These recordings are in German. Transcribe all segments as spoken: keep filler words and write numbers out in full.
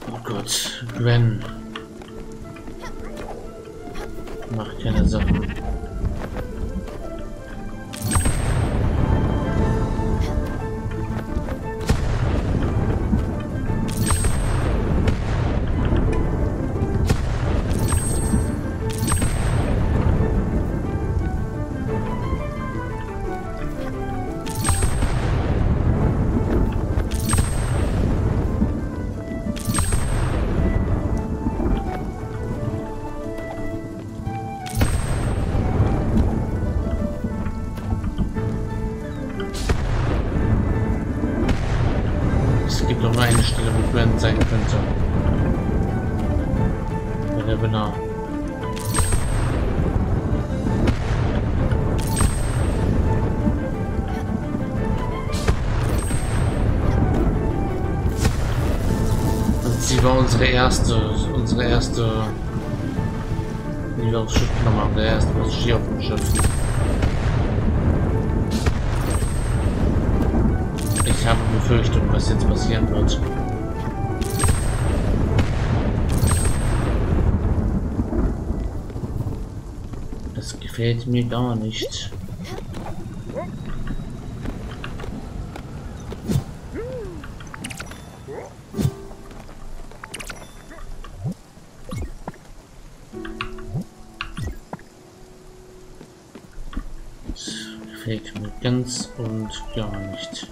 Oh Gott, Gwen. Macht keine Sachen. Es gibt noch eine Stelle, wo Gwen sein könnte. Bei der Benah. Also sie war unsere erste, unsere erste, die wir aufs Schiff genommen haben, der erste Passagier auf dem Schiff. Ich habe Befürchtungen, was jetzt passieren wird. Das gefällt mir gar nicht. Das gefällt mir ganz und gar nicht.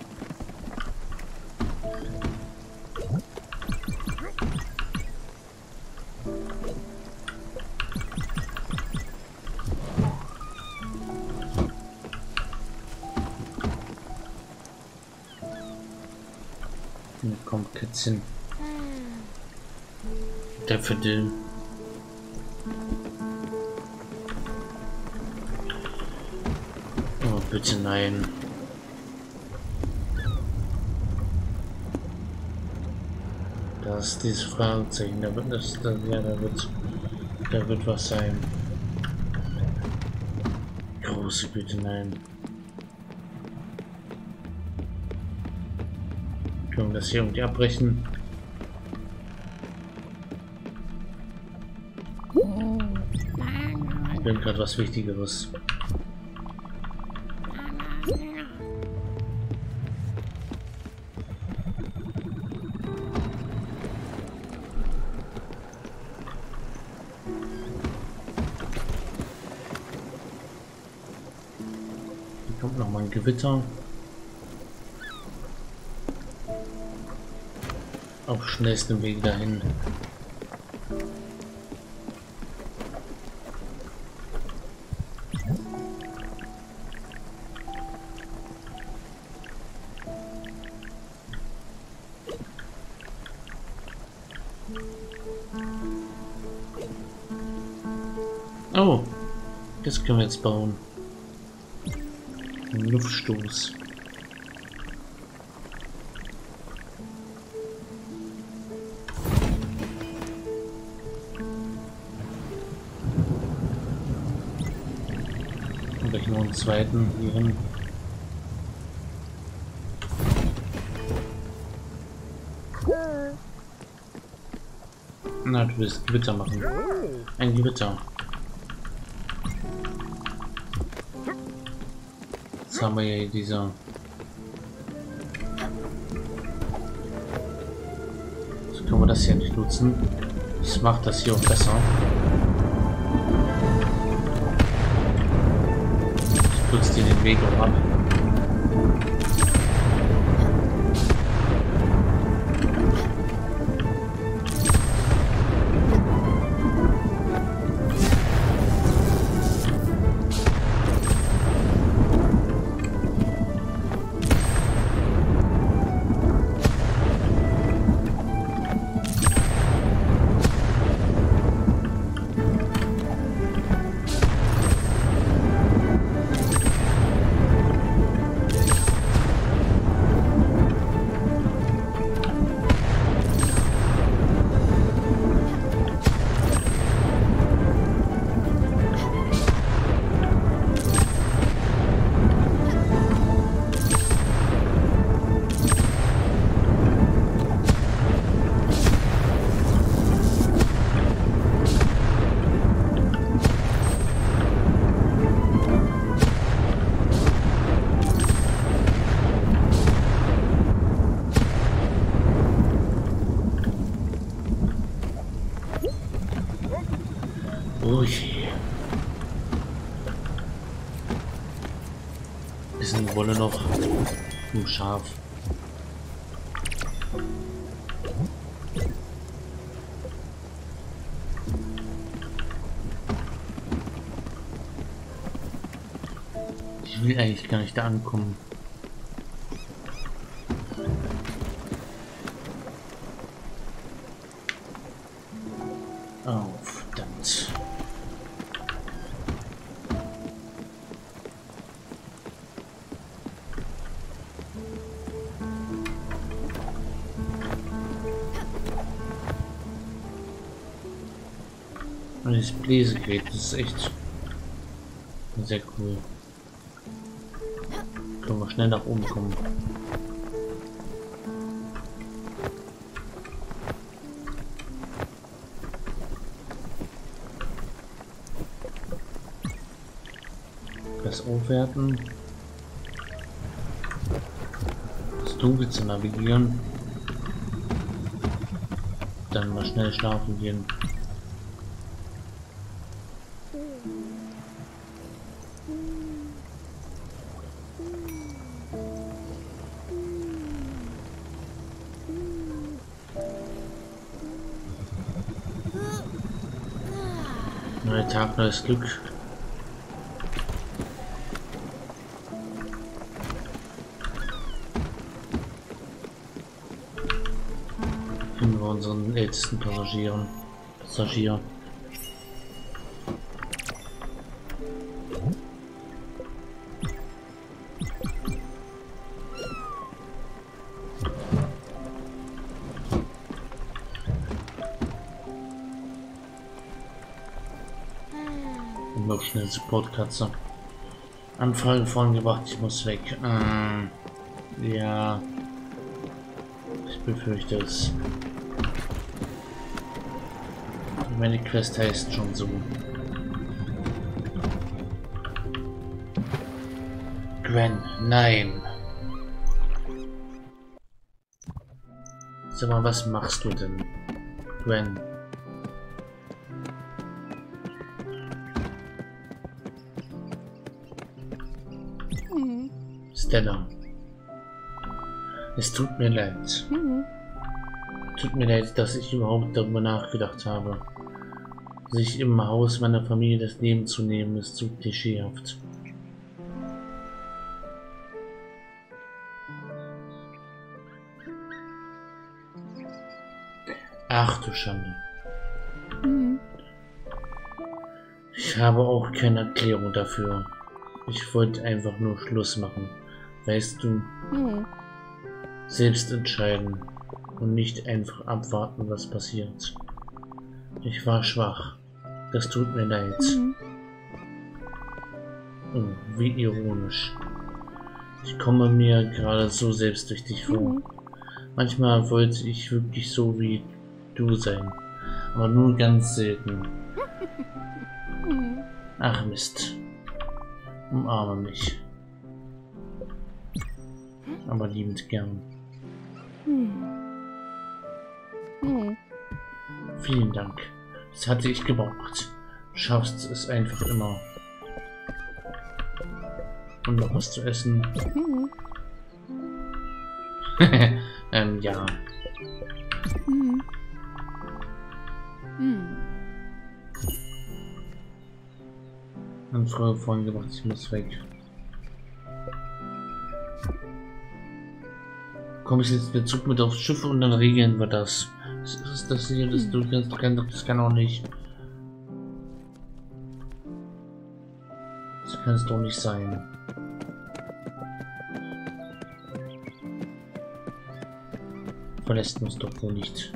Kommt Kätzchen. Der Verdillen. Oh, bitte nein. Das ist dieses Fragezeichen. Da wird das, da, ja, da wird, da wird was sein. Große Güte, nein. Können wir das hier irgendwie abbrechen? Ich bin gerade was Wichtigeres. Hier kommt noch mal ein Gewitter. Auf schnellstem Weg dahin. Oh, das können wir jetzt bauen. Ein Luftstoß. Vielleicht noch einen zweiten hier hin. Na, du willst Gewitter machen. Ein Gewitter. Jetzt haben wir ja dieser. So können wir das hier nicht nutzen. Das macht das hier auch besser. Kürzt dir den Weg auch ab. Oh je. Bisschen Wolle noch. Nur scharf. Ich will eigentlich gar nicht da ankommen. Oh, verdammt. Und das Bläsegerät, das ist echt sehr cool. Können wir schnell nach oben kommen. Das Aufwerten. Das Dunkel zu navigieren. Dann mal schnell schlafen gehen. Neuer Tag, neues Glück. Finden wir unseren ältesten Passagieren. Passagier. Und noch schnell Supportkatze. Anfrage vorangebracht, ich muss weg. Ähm, ja. Ich befürchte es. Meine Quest heißt schon so. Gwen, nein. Sag mal, was machst du denn? Gwen. Stella. Es tut mir leid. Mhm. Tut mir leid, dass ich überhaupt darüber nachgedacht habe. Sich im Haus meiner Familie das Leben zu nehmen, ist zu klischeehaft. Ach du Schande. Mhm. Ich habe auch keine Erklärung dafür. Ich wollte einfach nur Schluss machen. Weißt du, mhm. Selbst entscheiden und nicht einfach abwarten, was passiert. Ich war schwach. Das tut mir leid. Mhm. Oh, wie ironisch. Ich komme mir gerade so selbstsüchtig vor. Mhm. Manchmal wollte ich wirklich so wie du sein, aber nur ganz selten. Mhm. Ach Mist. Umarme mich. Aber liebend gern. Hm. Hm. Vielen Dank. Das hatte ich gebraucht. Du schaffst es einfach immer. Und noch was zu essen. Hm. ähm, ja. Hm. Hm. Anfrage vorhin gemacht, ich muss weg. Komme ich jetzt mit Zug mit aufs Schiff und dann regeln wir das. Was ist das hier? Das, du kannst, das kann auch nicht. Das kann es doch nicht sein. Verlässt uns doch wohl nicht.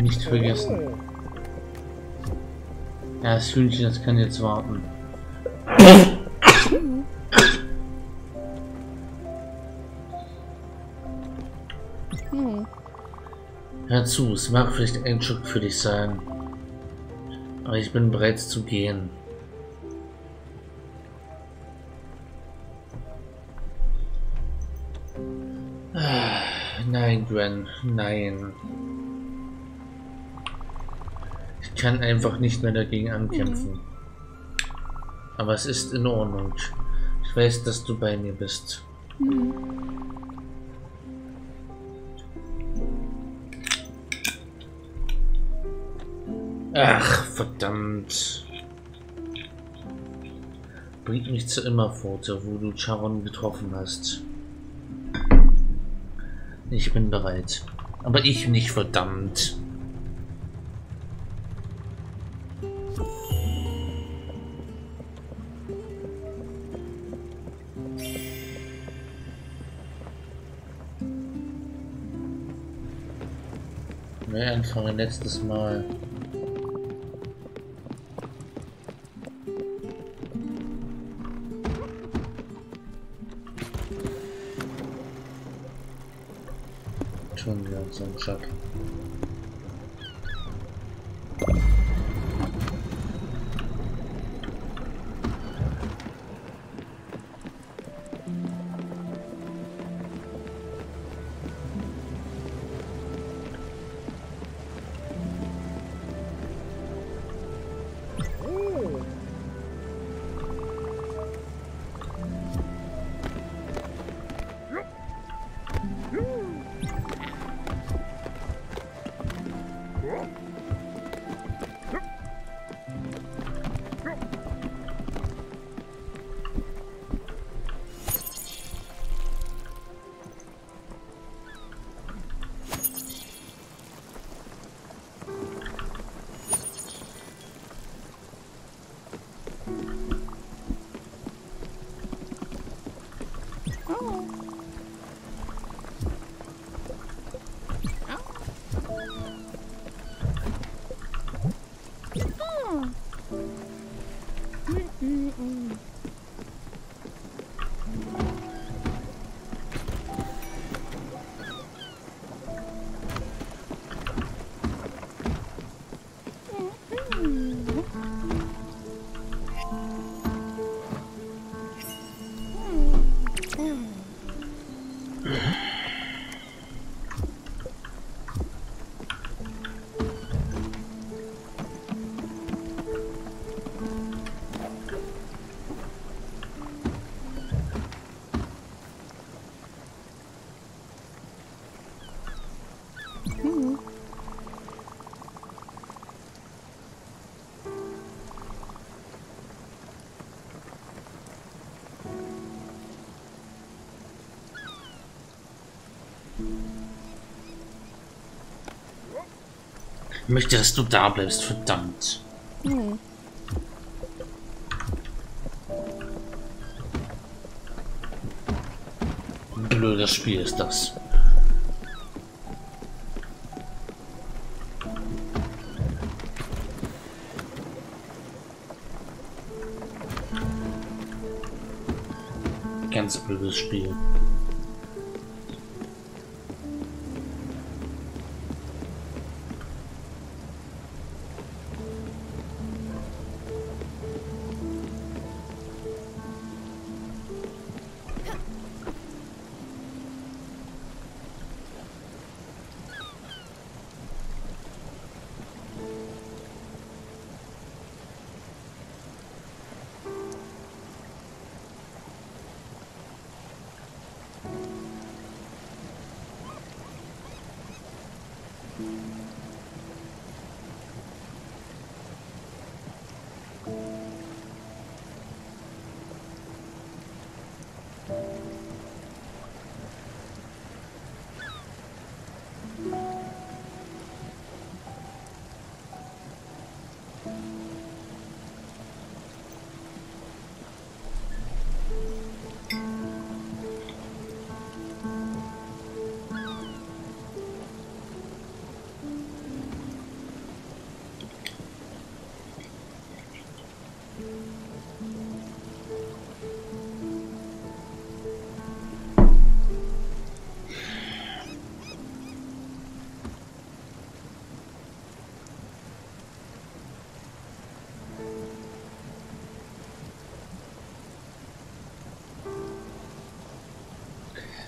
Nicht vergessen. Ja, das Hühnchen, das kann jetzt warten. Hör zu, es mag vielleicht ein Schock für dich sein, aber ich bin bereit zu gehen. Ah, nein, Gwen, nein. Ich kann einfach nicht mehr dagegen ankämpfen. Aber es ist in Ordnung. Ich weiß, dass du bei mir bist. Ach, verdammt. Bringt mich zu Immerpforte, wo du Charon getroffen hast. Ich bin bereit. Aber ich nicht, verdammt. Neu anfangen, letztes Mal. Tun wir uns einen Schock. Ich möchte, dass du da bleibst, verdammt. Hm. Ein blödes Spiel ist das. Ganz blödes Spiel.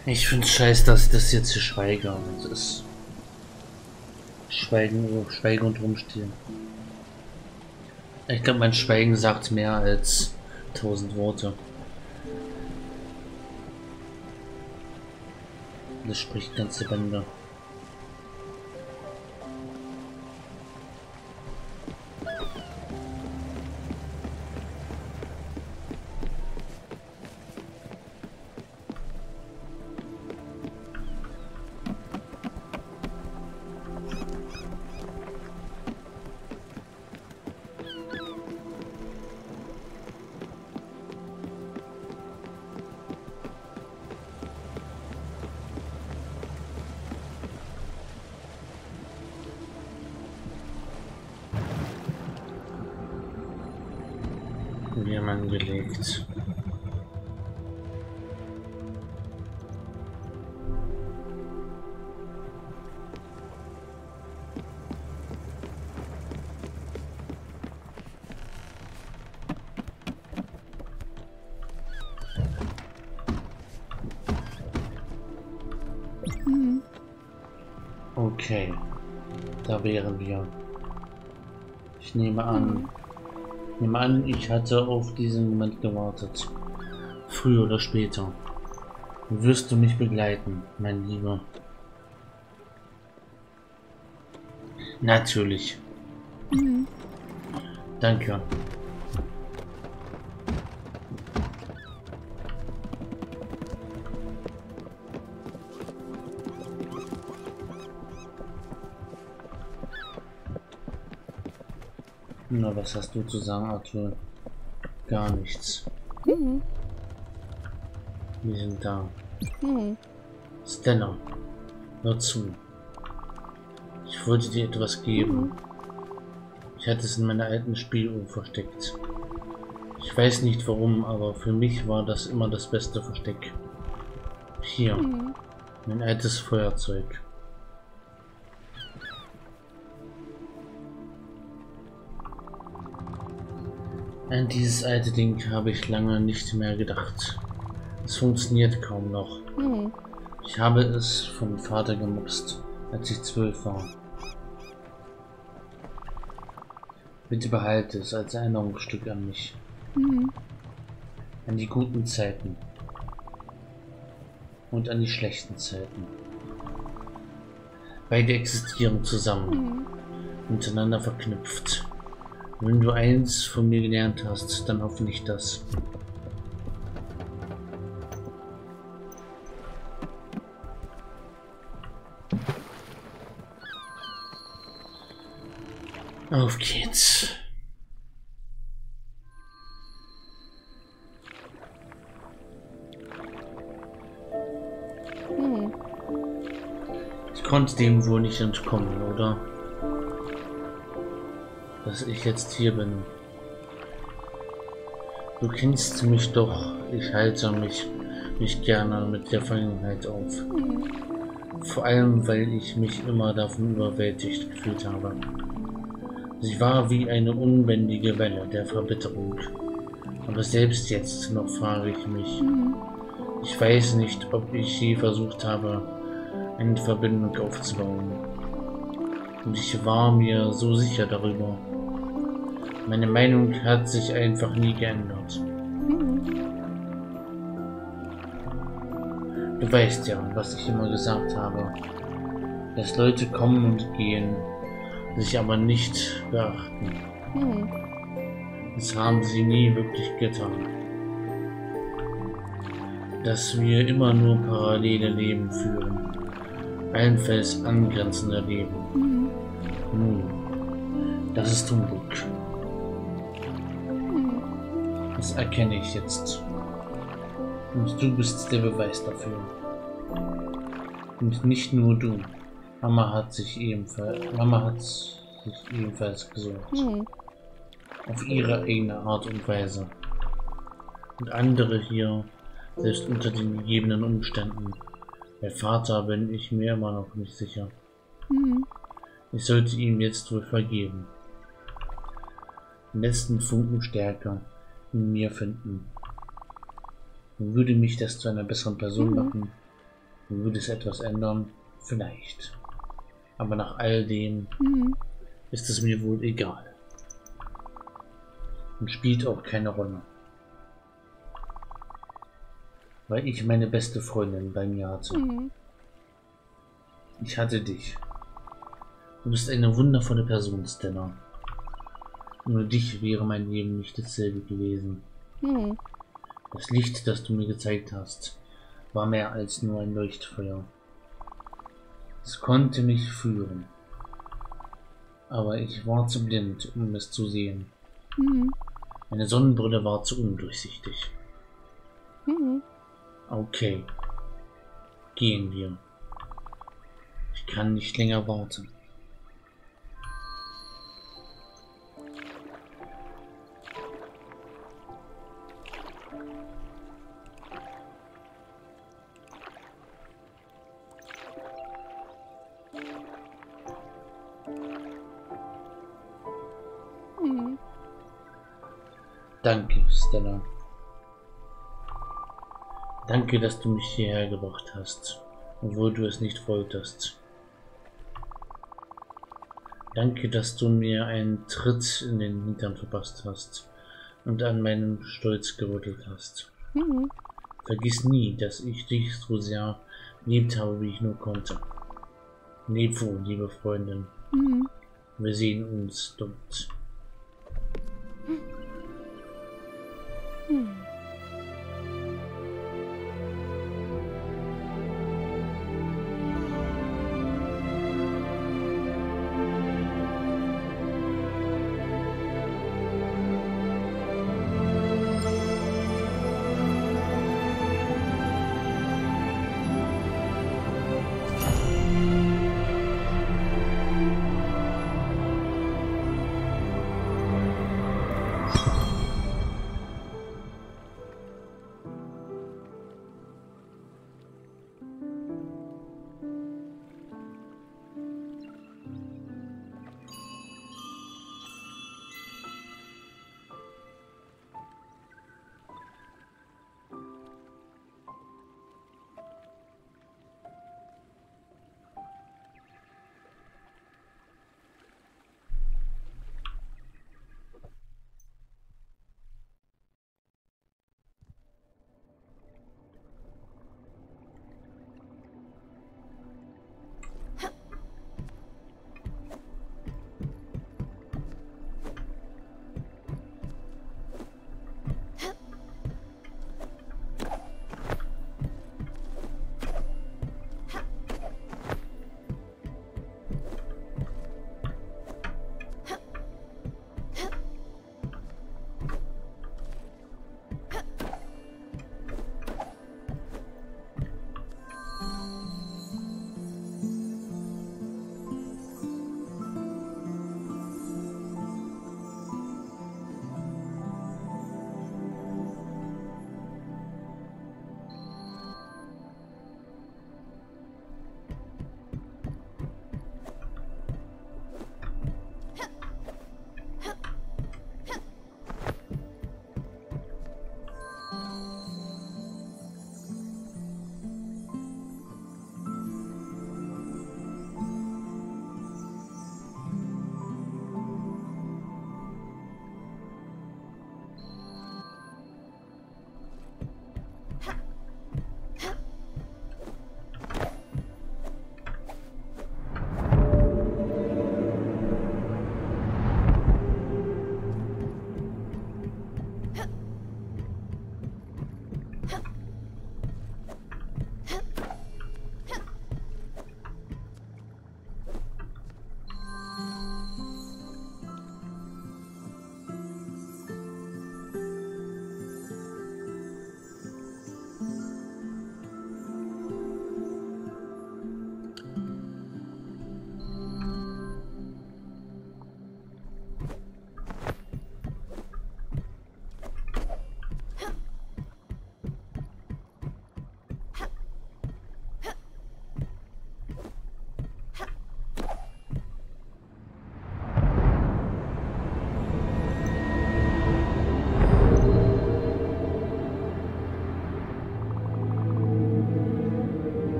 Ich finde es scheiße, dass ich das jetzt hier schweige. Und das ist Schweigen, Schweigen und rumstehen. Ich glaube, mein Schweigen sagt mehr als tausend Worte. Das spricht ganze Bände. Wir haben angelegt. Okay, da wären wir. Ich nehme an, ich nehme an, ich hatte auf diesen Moment gewartet. Früher oder später wirst du mich begleiten, mein Lieber. Natürlich. Mhm. Danke. Na, was hast du zu sagen, Arthur? Gar nichts. Mhm. Wir sind da. Mhm. Stella, hör zu. Ich wollte dir etwas geben. Ich hatte es in meiner alten Spieluhr versteckt. Ich weiß nicht warum, aber für mich war das immer das beste Versteck. Hier, Mhm. mein altes Feuerzeug. An dieses alte Ding habe ich lange nicht mehr gedacht. Es funktioniert kaum noch. Mhm. Ich habe es vom Vater gemobst, als ich zwölf war. Bitte behalte es als Erinnerungsstück an mich. Mhm. An die guten Zeiten. Und an die schlechten Zeiten. Beide existieren zusammen, Mhm. miteinander verknüpft. Wenn du eins von mir gelernt hast, dann hoffentlich das. Auf geht's. Mhm. Ich konnte dem wohl nicht entkommen, oder? Dass ich jetzt hier bin. Du kennst mich doch. Ich halte mich nicht gerne mit der Vergangenheit auf. Mhm. Vor allem, weil ich mich immer davon überwältigt gefühlt habe. Sie war wie eine unbändige Welle der Verbitterung. Aber selbst jetzt noch frage ich mich. Mhm. Ich weiß nicht, ob ich je versucht habe, eine Verbindung aufzubauen. Und ich war mir so sicher darüber. Meine Meinung hat sich einfach nie geändert. Mhm. Du weißt ja, was ich immer gesagt habe. Dass Leute kommen und gehen, sich aber nicht beachten. Mhm. Das haben sie nie wirklich getan. Dass wir immer nur parallele Leben führen. Allenfalls angrenzende Leben. Mhm. Nun, das ist Humbug. Mhm. Das erkenne ich jetzt. Und du bist der Beweis dafür. Und nicht nur du. Mama hat sich ebenfalls, Mama hat sich ebenfalls gesucht. Mhm. Auf ihre eigene Art und Weise. Und andere hier, selbst unter den gegebenen Umständen. Bei Vater bin ich mir immer noch nicht sicher. Mhm. Ich sollte ihm jetzt wohl vergeben. Den letzten Funken Stärke in mir finden. Und würde mich das zu einer besseren Person Mhm. machen, Würde es etwas ändern? Vielleicht. Aber nach all dem Mhm. ist es mir wohl egal. Und spielt auch keine Rolle. Weil ich meine beste Freundin bei mir hatte. Mhm. Ich hatte dich. Du bist eine wundervolle Person, Stella. Ohne dich wäre mein Leben nicht dasselbe gewesen. Mhm. Das Licht, das du mir gezeigt hast, war mehr als nur ein Leuchtfeuer. Es konnte mich führen. Aber ich war zu blind, um es zu sehen. Mhm. Meine Sonnenbrille war zu undurchsichtig. Mhm. Okay. Gehen wir. Ich kann nicht länger warten. Mhm. Danke, Stella. Danke, dass du mich hierher gebracht hast, obwohl du es nicht wolltest. Danke, dass du mir einen Tritt in den Hintern verpasst hast und an meinem Stolz gerüttelt hast. Mhm. Vergiss nie, dass ich dich so sehr geliebt habe, wie ich nur konnte. Leb wohl, liebe Freundin. Mhm. Wir sehen uns dort. Mhm.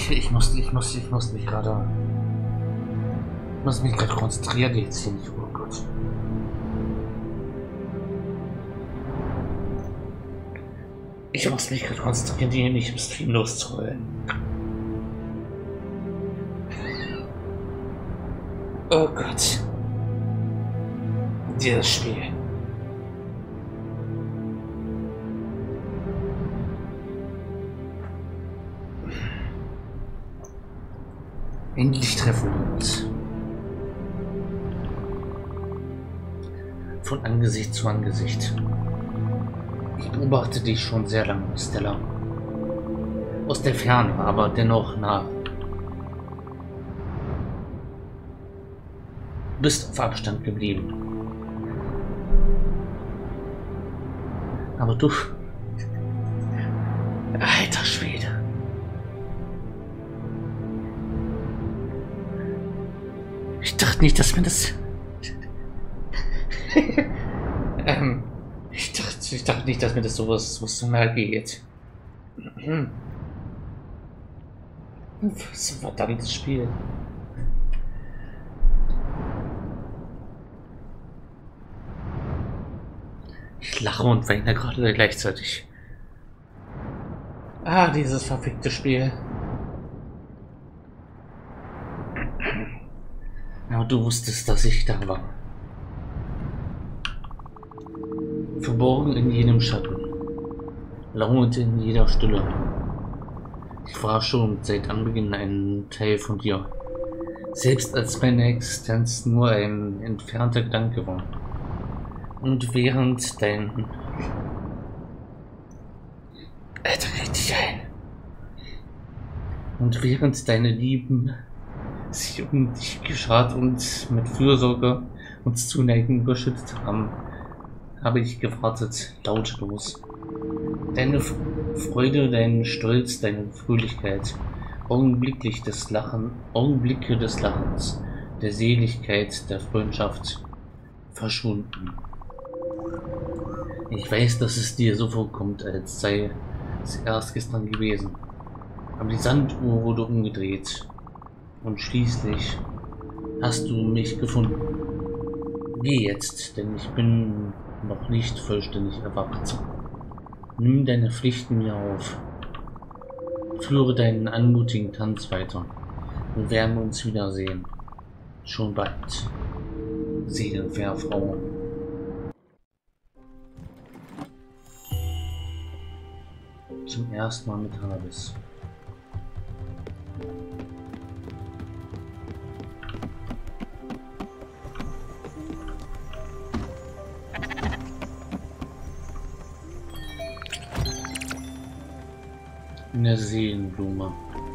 Ich, ich muss, ich muss, ich muss mich gerade, ich muss mich gerade konzentrieren jetzt hier nicht. Oh Gott. Ich muss mich gerade konzentrieren, hier nicht im Stream loszuholen. Oh Gott. Dieses Spiel. Endlich treffen wir uns. Von Angesicht zu Angesicht. Ich beobachte dich schon sehr lange, Stella. Aus der Ferne, aber dennoch nah. Du bist auf Abstand geblieben. Aber du... Alter Schwede. Ich dachte nicht, dass mir das... ähm, ich dachte, ich dachte nicht, dass mir das sowas, sowas so nahe geht. Was ein verdammtes Spiel. Ich lache und weine gerade gleichzeitig. Ah, dieses verfickte Spiel. Aber du wusstest, dass ich da war. Verborgen in jedem Schatten. Lauernd in jeder Stille. Ich war schon seit Anbeginn ein Teil von dir. Selbst als meine Existenz nur ein entfernter Gedanke war. Und während dein... Alter, richtig ein. Und während deine Lieben sich um dich geschart und mit Fürsorge uns Zuneigung überschüttet haben, habe ich gewartet, lautlos. Deine Freude, dein Stolz, deine Fröhlichkeit, augenblicklich des Lachen, Augenblicke des Lachens, der Seligkeit, der Freundschaft, verschwunden. Ich weiß, dass es dir so vorkommt, als sei es erst gestern gewesen. Aber die Sanduhr wurde umgedreht. Und schließlich hast du mich gefunden. Geh jetzt, denn ich bin noch nicht vollständig erwacht. Nimm deine Pflichten mir auf. Führe deinen anmutigen Tanz weiter. Wir werden uns wiedersehen. Schon bald. Seelenverfrau. Zum ersten Mal mit Hades. Eine Seelenblume.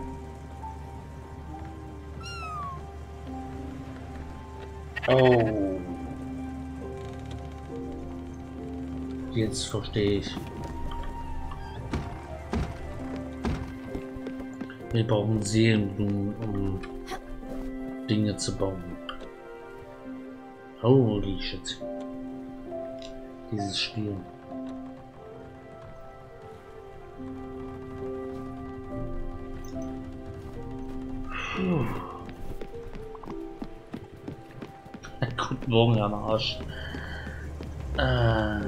Oh. Jetzt verstehe ich. Wir brauchen Seelenblumen, um Dinge zu bauen. Holy shit. Dieses Spiel. Puh. Guten Morgen am Arsch. Äh.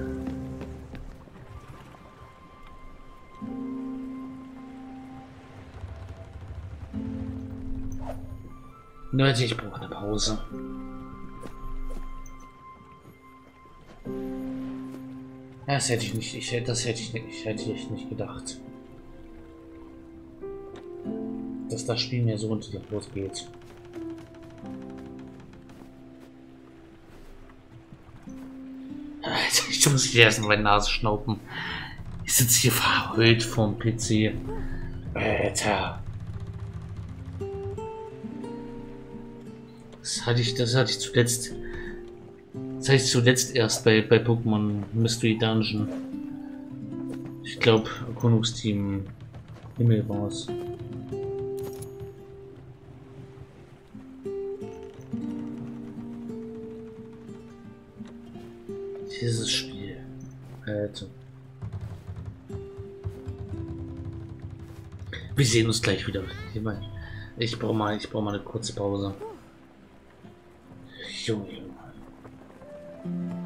Leute, ich brauche eine Pause. Das hätte ich nicht, ich hätte, das hätte ich nicht, ich hätte ich nicht gedacht. Dass das Spiel mir so unter die Haut geht. Alter, ich muss hier erst in meine Nase schnaufen. Ich sitze hier verheult vorm P C. Alter. Das hatte ich, das hatte ich zuletzt. Das hatte ich zuletzt erst bei, bei Pokémon Mystery Dungeon. Ich glaube, Erkundungsteam Himmel war es. Dieses Spiel. Alter. Wir sehen uns gleich wieder. Ich brauche mal, ich brauche mal eine kurze Pause. Junge, Junge.